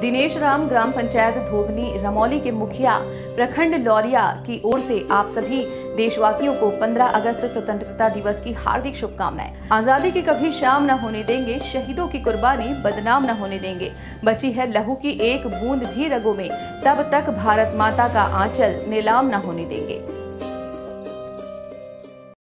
दिनेश राम ग्राम पंचायत धोबनी रमौली के मुखिया प्रखंड लौरिया की ओर से आप सभी देशवासियों को 15 अगस्त स्वतंत्रता दिवस की हार्दिक शुभकामनाएं। आजादी की कभी शाम न होने देंगे, शहीदों की कुर्बानी बदनाम न होने देंगे। बची है लहू की एक बूंद भी रगों में, तब तक भारत माता का आंचल नीलाम न होने देंगे।